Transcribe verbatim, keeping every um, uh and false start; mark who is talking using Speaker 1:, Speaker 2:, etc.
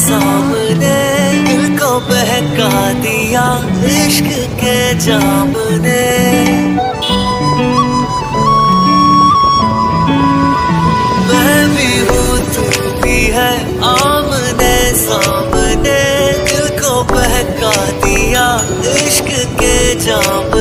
Speaker 1: सामने दिल को बहका दिया इश्क के जाम ने। मैं भी हूँ तू भी है आमने सामने दिल को बहका दिया इश्क के जाम